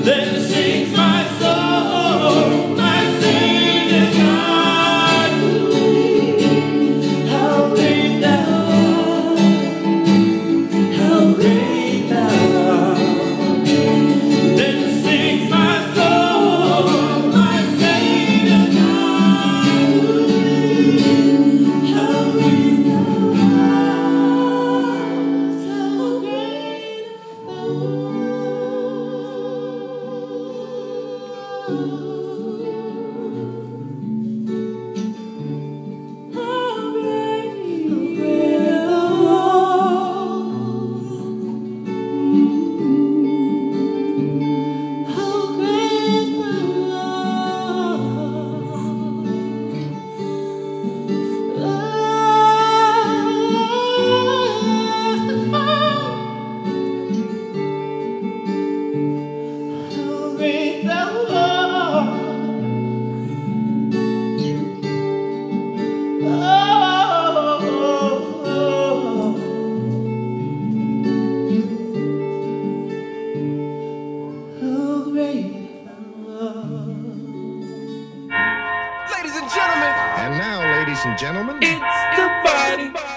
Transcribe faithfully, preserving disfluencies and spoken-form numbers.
Then sings my soul, my Savior God. How great thou art, how great thou art. Then sings my soul, my Savior God. How great thou art, how great thou Ladies and gentlemen. And now, ladies and gentlemen, It's the party.